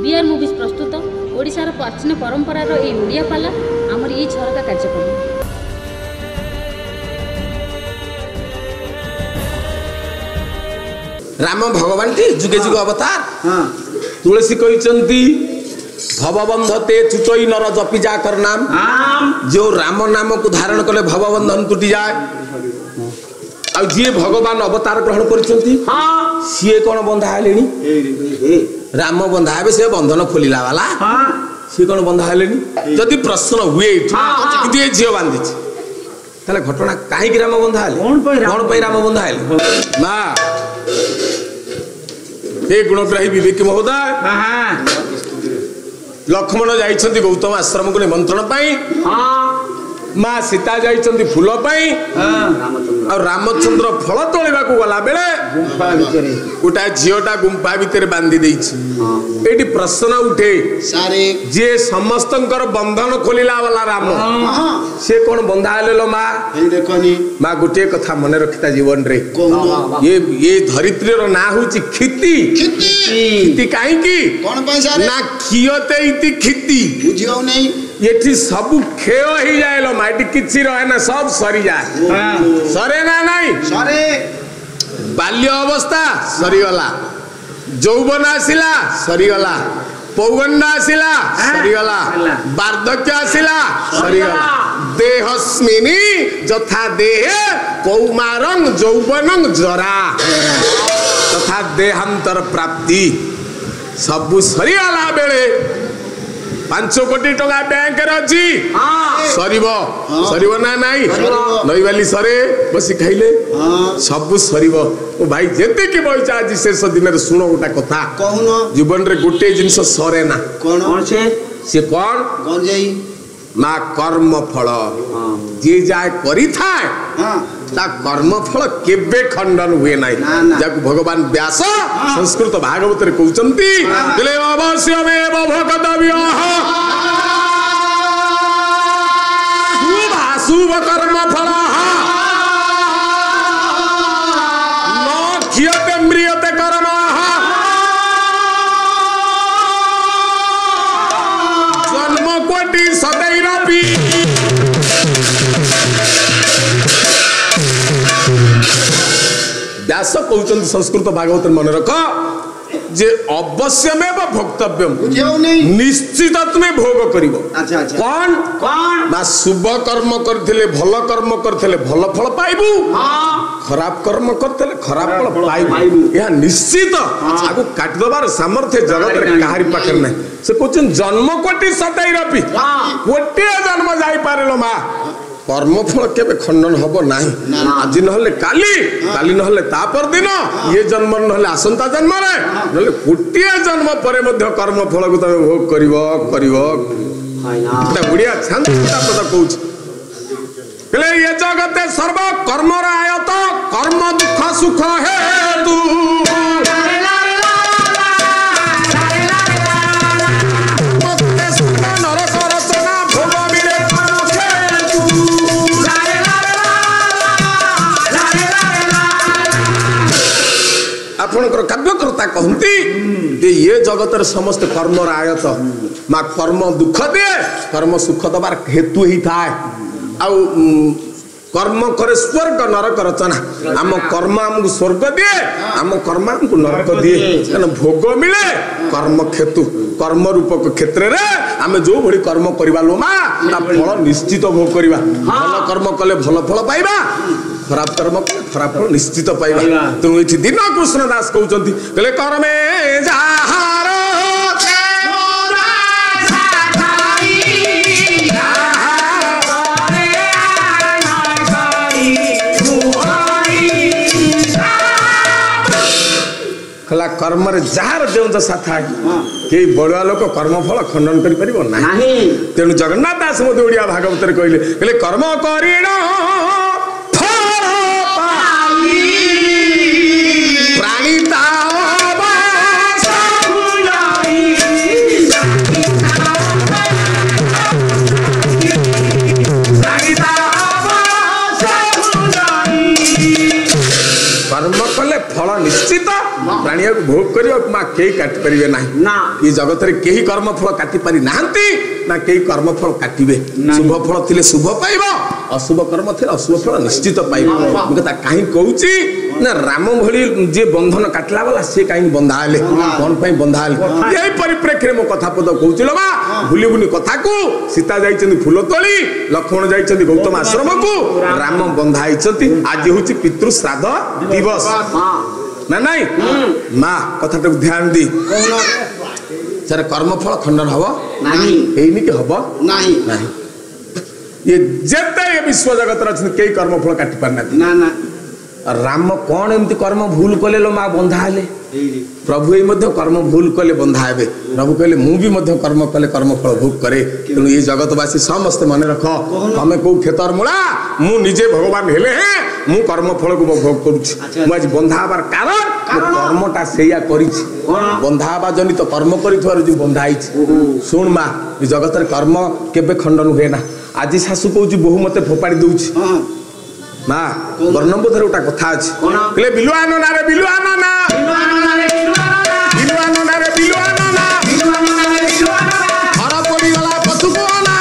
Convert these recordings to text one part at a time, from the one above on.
BR Movies प्रस्तुत ओडिशार प्राचीन परंपरार ए ओडिया पाला आमर ये झरका कार्यक्रम। राम भगवान टी जुगे जुगे अवतार तुलसी कहते भवबंधते चुचई नर जपी जा कर नाम जो राम नाम को धारण कले भवबंधन टूटी जाए। आ जी भगवान अवतार ग्रहण करछंती सीए कौन बंधा हेलेनी राम बंधा हे से बंधन खोलिला वाला सी कौन बंधा हेलेनी जदि प्रश्न हुए किंतु ये झियो बांधी ताले घटना काहे राम बंधा हेले कौन पे राम बंधा हेले ना हे गुणग्राही विवेक महोदय लक्ष्मण जाइछंती गौतम आश्रम को निमंत्रण पाई माँ सीता जाइछंती फूल पाई और रामचंद्र फल तोलिबा को गला बेले गोटा झीटा गुंफा भितर बांधी देइछि। एटी प्रश्न उठे जे समस्तंकर बंधन खोलिला वाला राम से कौन बंधा हेलो माँ माँ गोटे कथा मन रखिता जीवन रे ये धरित्री रो ना होची खिति खिति काहे की ना खियते इति खिति बुझियो नहीं ये सब खेय ही जाए लो माटी किछि रहे ना सब सरी जाए सरे ना नहीं सरे बाल्य अवस्था सरी गला यौवन आसिला सरी गला पौगंड आसिला सरी गला वार्धक्य आसिला सरी गला देहस्मिनी यथा देहे कौमारं यौवनं जरा तथा देहांतर प्राप्ति सब सरी गला बेले 5 कोटी टका बैंक रे अछि सरीबो ना नाही नई वाली सरे बसी खाइले सब सरीबो ओ भाई जेते के बइचा आज शेष दिन रे सुनो गोटा कथा कहूनो जीवन रे गोटे जिंस सरे ना कोन से कोन जाई ना कर्म फल जे जाय करी थाए ता कर्म फल केबे खंडन हुए नाही जाक भगवान व्यास संस्कृत भागवत रे कहउचंती तले अवश्यमेव भगतव्यः शुभ कर्म फलः न खियते म्रियते कर्मः जन्म कोटि सदैरपि व्यास कहते संस्कृत भागवत मन रख जे अवश्यमेव भोक्तव्यम निश्चित तुम्हें भोग करिवो कौन ना शुभ कर्म करथिले भल कर्म करथिले भल फल पाइबू खराब कर्म करथिले खराब फल पाइबू या निश्चित आगु काट दबार सामर्थ्य जगत रे काहारी पाखर नै से कहछन जन्म कोटि सदैरपि कोटि जन्म जाई पारेलो मा कर्मफल केबे खंडन हबो नाही आज नहले काली नहले तापर दिन ये जन्म नहले आसंता जन्म रे नहले कोटिया जन्म परे मध्य कर्मफल को तमे भोग करिवो एटा बुढ़िया शांता पद कहूछ कले ये जगते सर्व कर्म रायत कर्म दुख सुख हेतु आपनकर काव्यकर्ता कहती ये जगत समस्त कर्म आयत माँ कर्म दुख दिए कर्म सुख दबार हेतु ही थाए आउ कर्म करे स्वर्ग नरक रचना आम कर्म आमको स्वर्ग दिए आम कर्म आमको नरक दिए भोग मिले कर्म क्षेतु कर्म रूपक क्षेत्र रे आम जो भली कर्म करवा लो माँ फल निश्चित भोग करवा भल कर्म कले भल फल पाइबा खराब कर्म खराब फल निश्चित पाइबा तेणु ये दिन कृष्ण दास कहते कहले कर्मे जाहार खला कर्म रे जार जो दशा था के बड़ुआ लोक कर्म फल खंडन करि परिबो नाही तेणु जगन्नाथ दास मते ओडिया भागवत रे कहले कर्म करिण कर्म कले फल निश्चित प्राणी को भोग करियो माँ केही काटि परिबे नाही ना ई जगत रे केही कर्म फल काटि पारि नाहंती ना केही कर्म फल काटिबे शुभ फल थिले शुभ पाइबो अशुभ कर्म थिले अशुभ फल निश्चित पाइबो मु कथा काहे कहूची ना राम भली जे बंधन काटला वाला से काहे बंधा आले कोन पई बंधा आले एई परिप्रेक्षी रे मो कथा पद कहूची लो बा भूली भूली कथा को सीता जाइछन्ती फूल तोली लक्ष्मण जाइछन्ती गौतम आश्रम को राम बंधा आइछन्ती आज होची पितृ श्राद्ध दिवस ना नहीं माँ कथा तो ध्यान दी सर कर्मफल खंडन हब नहीं एइनी के हब नहीं नहीं ये जेते ये विश्व जगत रचन के कर्मफल काटि पारना ना ना राम कौन एमती कर्म भूल कले लो माँ बंधा हेले प्रभु ये मध्य कर्म भूल कले बंधा हेबे प्रभु कहले मु भी मध्य कर्म कले कर्मफल भोग करे तेणु ये जगतवासी समस्त मन रख हमें को खेतर मुला मु निजे भगवान हेले हैं मु कर्मफल को भोग करूछि मु आज बंधा हबार कारण कर्मटा सेया करिछि बंधा हबा जनित कर्म करिथवार जो बंधा आइछि सुन माँ ये जगत रे कर्म केबे खंडन हुए ना आज सासु कहूछि बहु मते फोपाड़ी दउछि माँ वर्णबोधर गोटा कथा अछि कहले बिलुआ नना रे बिलुआ नना बिलुआ नना रे बिलुआ नना घर पड़ी गला पशु को ना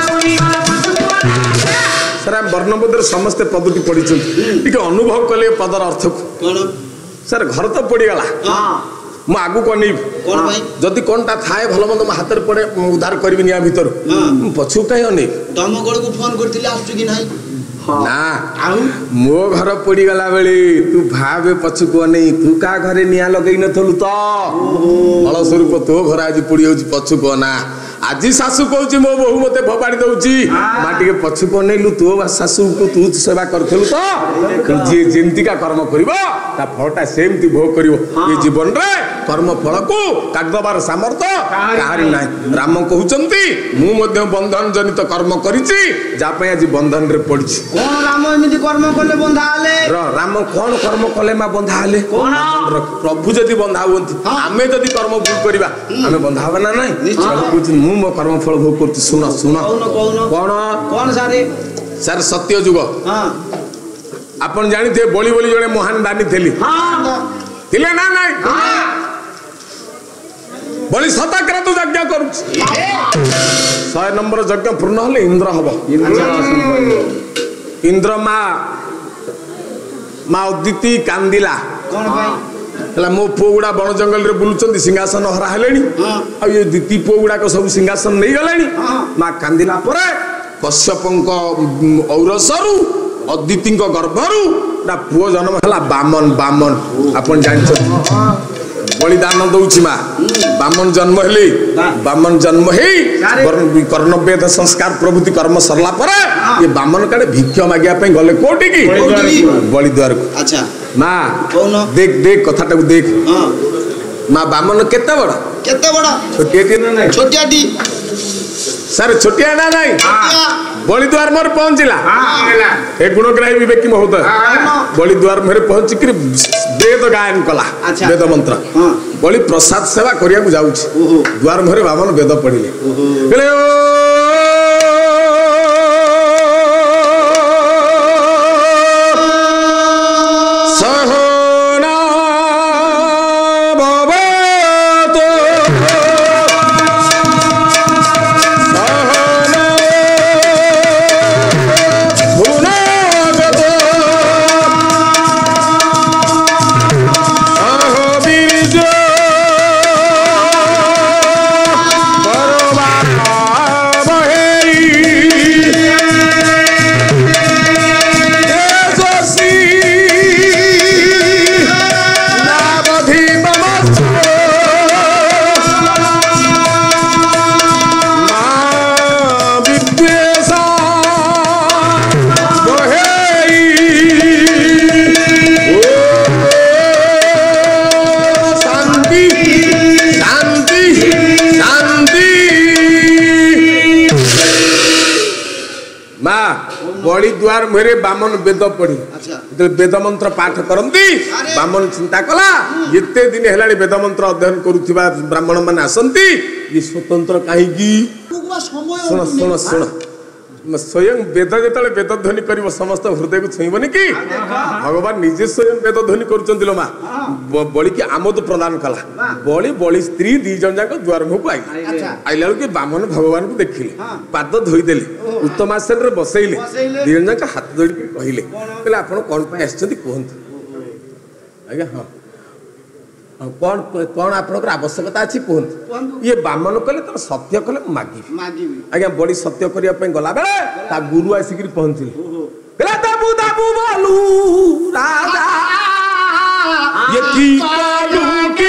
सर हम वर्णबोधर समस्त पदटी पढ़िछन टिके अनुभव कले पदर अर्थ को सर घर तो पड़ी गला मु आगु कनी जदि कोनटा थाए भलो मंद म हाथ रे पड़े उद्धार करबी निया भीतर पछु काई अने दमगड़ को फोन करथिले आसु कि नाही ना मो घर पड़ी गला बेले तू भावे पछु को नहीं तू का घरे निया लगई न थलु तो फल स्वरूप तो घर आज पड़ी होची पछु को ना आज सासु कहूची मो बहु मते भपाड़ी दउची माटी के पछु को नेलु तो सासु को तू सेवा करथलु तो जे जेंती का कर्म करिवो ता फलटा सेमती भोग करिवो ये जीवन रे कर्म फल को काटदबार सामर्थ्य काहारी नाही राम कहउचंती मु मध्य बंधन जनित कर्म करिची जा पय आज बंधन रे पड़िची कोन राम एमिति कर्म करले बंधा आले राम कोन कर्म कले मा बंधा आले प्रभु जदि बंधा हुंती आमे जदि कर्म भूल करिबा आमे बंधा हबा ना नाही मु मो कर्म फल भोग करती सुन सुन कौन सारे सर सत्य जुग आपण जानी थे बोली बोली जने महान दानी थेली थिले ना नाही बोली सताक्रतु यज्ञ करू 100 नंबर यज्ञ पूर्ण होले इंद्र हबो इंद्र माँ उदिति कांदिला कौन भाई हला मो पुओ गुड़ा बण जंगल रे बुलुचंदी सिंहासन हरा हेलेनी आ ये दिति पुओ गुड़ा को सब सिंहासन नहीं गलेनी माँ कांदिला परे कश्यपंक औरसरु अदितिंक गर्भरु ना पुओ जन्म हला बामन बामन आपण जानिछ बलिदान दउछि माँ बामन जन्म हेले बामन जन्म हे कर्णवेद संस्कार प्रभृति कर्म सरला परे ये बामन काडे भिक्षा मागिया पे गले कोठी की बलि द्वार को अच्छा माँ देख देख कथाटा को देख माँ बामन केते बड़ा छोटिया ना नहीं छोटियाटी सर छोटिया ना नहीं बलि द्वार मोर पहुंचला ए गुणग्राही विवेकी महोदय बलि द्वार मोर पहुंची कि वेद गायन कला वेद मंत्र बलि प्रसाद सेवा करिया को जाउछि द्वार मोर बामन वेद पढ़िले कहले बलि द्वार मेरे बामन वेद पढ़ी वेद मंत्र पाठ करती बामन चिंता कला एते दिन हेलाणी वेद मंत्र अध्ययन करुवा ब्राह्मण मान आसती ये स्वतंत्र कहीं सुन सुन सुन स्वयं वेद जेतले वेद ध्वनि करिवो समस्त हृदय को छुईबनी कि भगवान निजे स्वयं वेद ध्वनि करूचंती लो मा बळी की आमोद प्रदान कला बळी स्त्री दी जन जाक द्वार मुख आई आइला कि बामन भगवान को देखिले पाद धोई देले उत्तम आसन रे बसैले दी जन जाक हाथ जोड़ी के कहिले कहले आपण कोन पे आछथि कहंत आज्ञा हां कौन कौन आपनकर आवश्यकता अछि कहंत ये बामन कहले त सत्य कहले मागी आज्ञा बड़ी सत्य करिया पे गला बेले ता गुरु आसिकरी पहुंचिले कहला दाबू बोलू राजा ये की करू की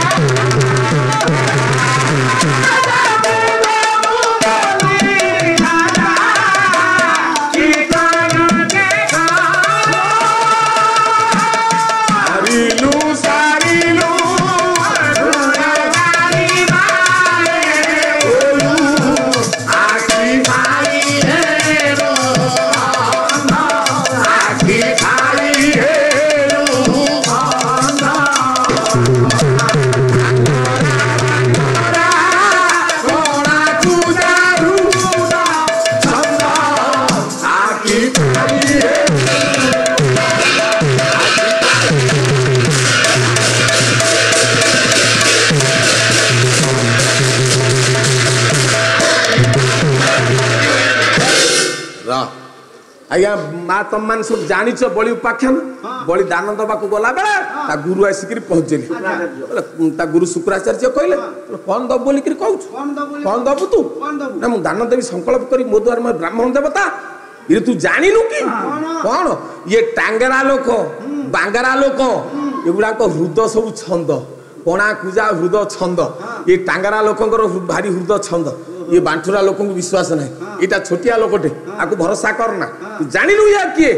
आज्ञा माँ तुम मान सब जानिच बलि उपाख्यान बलि दान दबा को गला बेले ता गुरु आसिकरी पहुंचली ता गुरु शुक्राचार्य कहले कौन दब बोली कहू कौन दबु तू ना मु दान देवी संकल्प करी मो द्वार में ब्राह्मण देवता ये तू जानिनु कि कौन ये टांगरा लोक बांगरा लोक एगुड़ा हृदय सब छंद पणा पूजा हृदय छंद ये टांगरा लोकंकर भारी हृदय छंद ये बांठुरा लोक विश्वास ना यहाँ छोटिया लोकटे आपको भरोसा करना तू जानिनु या किए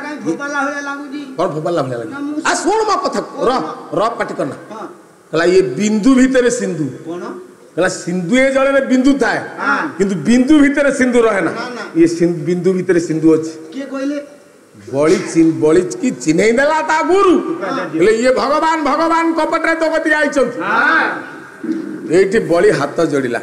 कौन फोपाला भलिया लगे आ सुन मो कथा र पाटी करना कहला ये बिंदु भीतर सिंधु कहला सिंधु ए जले रे बिंदु थाए किंतु बिंदु भीतर सिंधु रहे ना ये बिंदु भीतर सिंधु अछि के कहले बड़ी की चिन्ह देला ता गुरु कहले ये भगवान भगवान कपटरे तो गति आइछन एठी बड़ी हाथ जोड़िला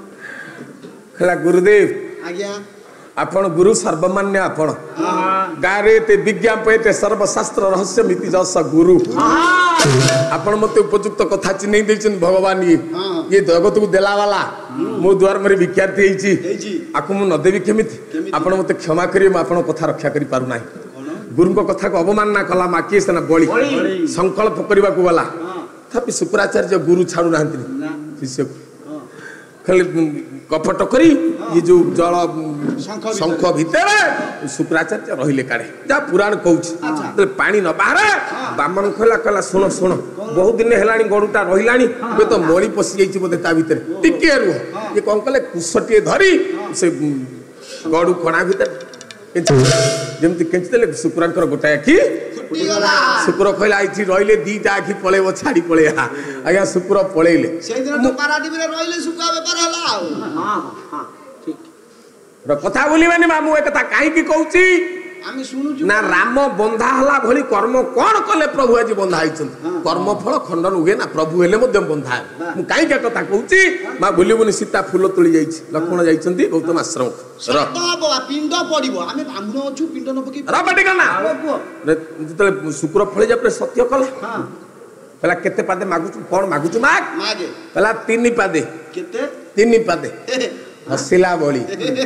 कहला गुरुदेव आज्ञा आपण गुरु सर्वमान्य आपण गारे ते विज्ञापयते सर्वशास्त्र रहस्य मिति जस गुरु आपण मते उपयुक्त कथा चिन्ह दैछन भगवान ये जगत को देला वाला मो द्वार मरे विख्याति हेछि आकु मु न देबी केमिति आपण मते क्षमा करियो म आपण कथा रक्षा करि पारु नाही गुरु को कथा को अवमानना कला मा के सना बळी संकल्प करबा को वाला तथापि शुक्राचार्य गुरु छाडू नाहंती शिष्य खाली कपट करी ये जो जल शंख भितर शुक्राचार्य रहिले काड़े जा पुराण कहूँ पानी न बाहर बामन कहला कहला शुण शुण बहुत दिन है गड़ुटा रही तो मली पशि जाइए बोधे ता भीतर टिके रुह ये कौन कले कुशटे धरी से गड़ु कणा भीतर जमती केंचिदेले शुक्रांकर गोटाए आखि शुक्र कहला आइछि रहिले दीटा आखि पळेबो छाड़ी पळे आज्ञा शुक्र पळेले से दिन तो पारादीप रे रहिले सुका व्यापार हला हां हां ठीक र कथा बोली माने मामू ए कथा काहे की कहूची आमी सुनुछु ना राम बंधा हला भली कर्म कोन कले प्रभु आज बंधा आइछन कर्म फल खंडन हुए ना प्रभु हेले मध्यम बंधा मु काहे के कथा कहूची मा बोलिबोनी सीता फूल तोली जाइछि लक्ष्मण जाइछंती गौतम आश्रम र बाबा पिंड पड़िबो आमे ब्राह्मण अछु पिंड न पकी र बाटे कना जतले शुक्र फळे जापरे सत्य कला हां पहला केते पादे मागुछु कोन मागुछु माग मागे पहला तीन पादे केते तीन पादे हसिला बळी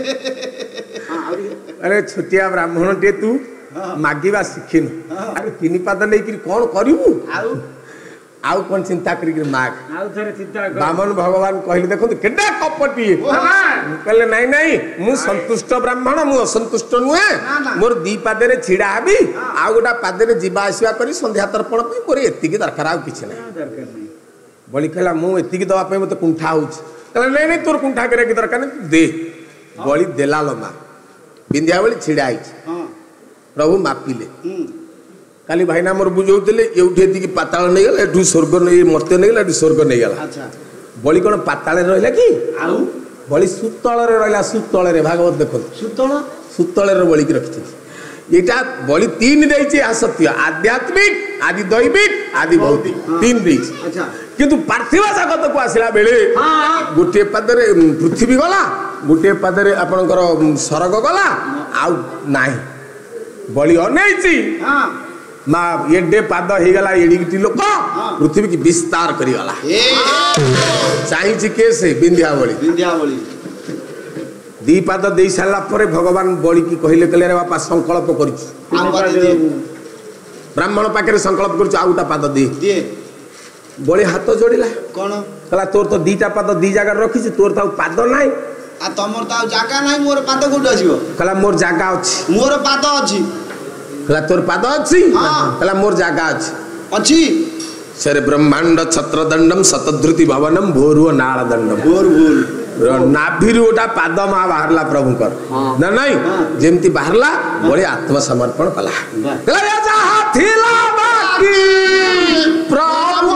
अरे छोटिया ब्राह्मण टे तू मागिबा शिखिन अरे तीन पाद नै कि कोन करिवु आउ कोन चिंता करी माग आउ थरे चिंता कर बामन भगवान कहले देखो केटा कपटी कहले नाही नाही मु संतुष्ट ब्राह्मण मु असंतुष्ट नुए मोर दी पादे रे छिडा हबी आउ गोटा पादे रे जीवा आसीबा करी संध्या तर्पण पई मोर एतिकी दरकार आउ किछ नै दरकार नै बळी कहला मु एतिकी दवा पई मते कुंठा होउछ कहले नाही नाही तोर कुंठा करे की दरकार नै दे बळी देला लो मा बिंदिया बळी छिडा आइछ प्रभु मापिले काली भाईना मोर बुझौतले एउठे दिकी पाताल नै गेला एठू स्वर्ग नै मर्त्य नै गेला एठू स्वर्ग नै गेला अच्छा बळी कोन पाताल रे रहला की आउ बळी सुतळ रे रहला सुतळ रे भागवत देखो सुतळ रे बळी की रखिथि एटा बळी तीन देइछि आ सत्य आध्यात्मिक आदि दैविक आदि भौतिक तीन देइछि अच्छा किंतु पार्थिव जगत को आसिला बेले गोटे पद रे पृथ्वी गला गोटे पादरे आपणकर सरग गला आउ नाही बलि अनेइची हां माँ एडे पाद हो गला एडिटी लोक पृथ्वी की विस्तार करीगला चाहिए के से विंध्यावली दी पाद दे सारा पर भगवान बलि की कहले कहले रे बापा संकल्प कर ब्राह्मण पाखे संकल्प कर पाद दे बलि हाथ जोड़िला कौन कहला तोर तो दीटा पाद दी जगह रखी तोर तो पाद नाई आ तमर तो जागा नहीं मोर पाद कोड आसीबो कहला मोर जागा अछि मोर पाद अछि कहला तोर पाद अछि कहला मोर जागा अछि सरे ब्रह्मांड छत्रदंडम शतधृति भवनम भोरुव नाल दंडम भोर नाभिरु गोटा पाद मा बाहरला प्रभुकर ना नहीं जेमती बाहरला बड़े आत्मसमर्पण कला कहला जहा थिला बाकी प्रभु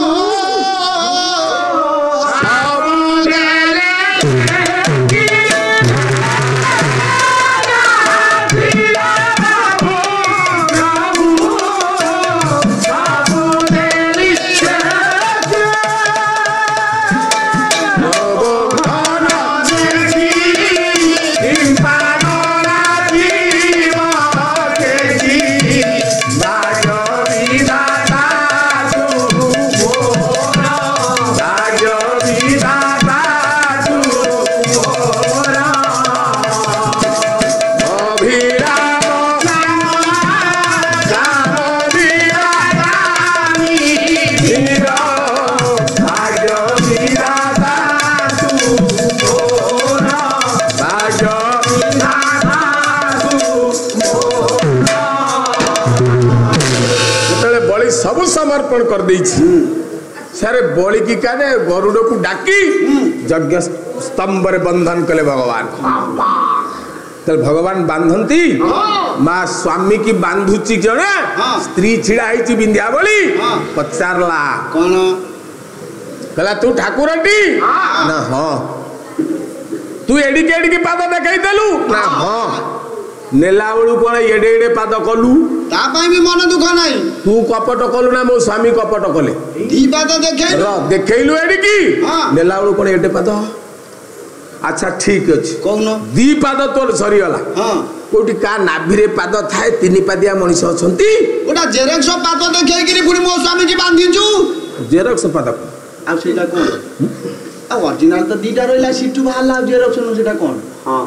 सब समर्पण कर देछि सारे बलि की काने गरुड़ को डाकी यज्ञ स्तंभ रे बंधन कले भगवान तल भगवान बांधंती माँ स्वामी की बांधुची जने स्त्री छिड़ा है विंध्यावली पचारला कौन कहला तू ठाकुरटी ना हाँ तू एडिके की पाद देखाई देलु ना हाँ नेला बेलू कौन एडे एडे पाद कलु तापाई भी मन दुख नहीं तू कपट कलु ना मो स्वामी कपट कले दी पाद देखे देखैलु एडिकी नेला बेलू कौन एडे पाद अच्छा ठीक अछि कौन दी पाद तोर सरी गला हां कोटी का नाभि रे पाद थाए तीन पादिया मनीष अछंती ओटा जेरेक्स पाद देखे गिरी पुनी मो स्वामी की बांधिचु जेरेक्स पाद आ सेटा कोन आ ओरिजिनल तो दीटा रहला सिटू बाहरला जेरेक्स नो सेटा कोन हां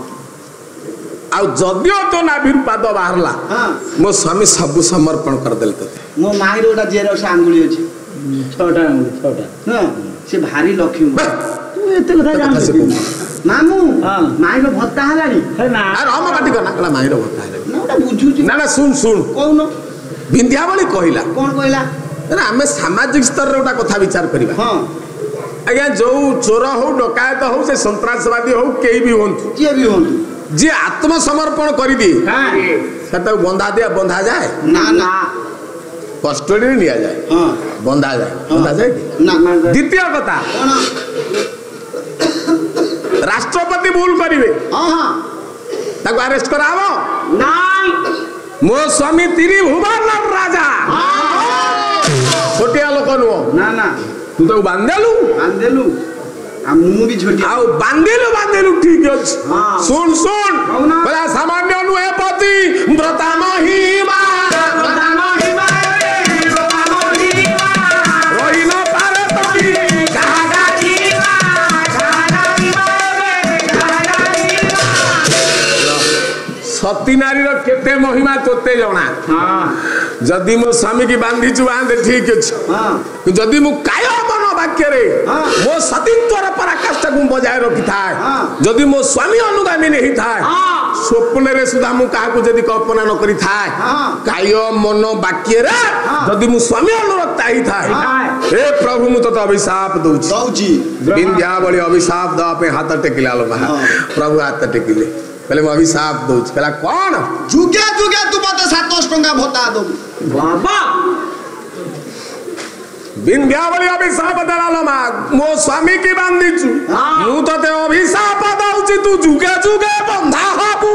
आ जदियो तो नाभि रे पाद बाहरला हां मो स्वामी सब समर्पण कर देल तते मो माई रे ओटा जेरेक्स आंगुली अछि 6टा आंगुली 6टा ना से भारी लक्ष्मी तू एते कथा जान मामू माई रो भत्ता हलानी है ना अरे हम बाटी करना कला माई रो भत्ता हलानी ना ओटा बुझुची ना ना सुन सुन कोन विंध्यावली कहिला कोन कहिला ना हमें सामाजिक स्तर रे ओटा कथा विचार करिबा हां आज्ञा जो चोर हो डकायत हो से सन्त्रासवादी हो केही भी होंतु के भी होंतु जे आत्मसमर्पण कर दी सेटा बंधा जाए ना ना कस्टडी लिया जाए हां बंधा जाए ना द्वितीय कथा राष्ट्रपति भूल करिवे हां हां ताको अरेस्ट करावो नाइ मो स्वामी तिरी भुवन राजा छोटिया लोक नुओ ना ना तू तो बांधेलु आ मु भी छोटी आउ बांधेलु ठीक अछि सुन सुन बला सामान्य नुए पति व्रता महिमा सती नारी रो केते महिमा तोते जणा जदि मो स्वामी की बांधी छु बांधे ठीक अछि जदि मु काय मन वाक्य रे मो सतीत्वर पराकाष्ठा को बजाय रखी थाए जदि मो स्वामी अनुगामी नहीं थाए स्वप्न रे सुधा मु काहा को जदि कल्पना न करी थाए काय मन वाक्य रे जदि मु स्वामी अनुरक्त ही थाए हे प्रभु मु तो अभिशाप दउची विंध्यावली अभिशाप द पे हाथ टेकिला लो प्रभु हाथ टेकिले पहले मैं अभिशाप दूच कहला कौन जुगे जुगे तू मते 700 टंका भत्ता दो बाबा विंध्यावली अभिशाप दलालो मा मो स्वामी की बांधी छु मु तो ते अभिशाप दउची तू जुगे जुगे बंधा हबू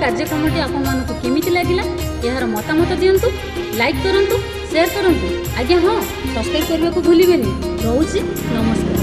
କାର୍ଯ୍ୟକ୍ରମଟି ଆପଣମାନଙ୍କୁ କେମିତି ଲାଗିଲା ଏହାର ମତାମତ ଦିଅନ୍ତୁ, ଲାଇକ୍ କରନ୍ତୁ, ସେୟାର କରନ୍ତୁ। ଆଜ୍ଞା ହଁ, ସବସ୍କ୍ରାଇବ୍ କରିବାକୁ ଭୁଲିବେନି। ରହୁଛି, ନମସ୍କାର।